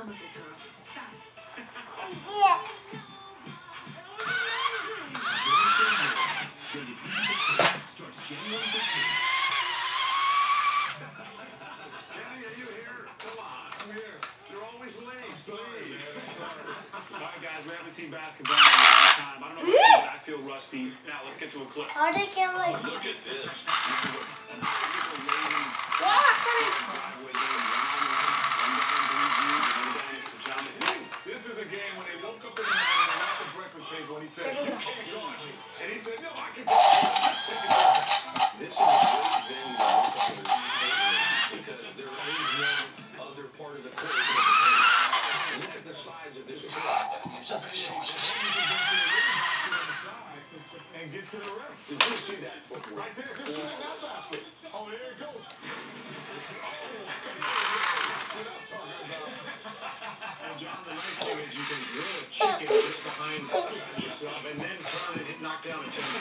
comical girl. Stop it. Yeah. Starts January 15th. Kenny, are you here? Come on. I'm here. You're always late. Sorry, man. All right, guys, we haven't seen basketball in a long time. I don't know about you, but I feel rusty. Now, let's get to a clip. How they get like... Look at this. This is a game when they woke up in the morning and left the breakfast table and he said, "You can't go." And he said, "No, I can go." This is a great venue to look at because there is no other part of the court. Look at the size of this court. And get to the rim. Did you see that footwork? Right there. Just shoot that basket. Oh, there it goes. And John, the nice thing is you can drill a chicken just behind yourself and then turn it and knock down a 10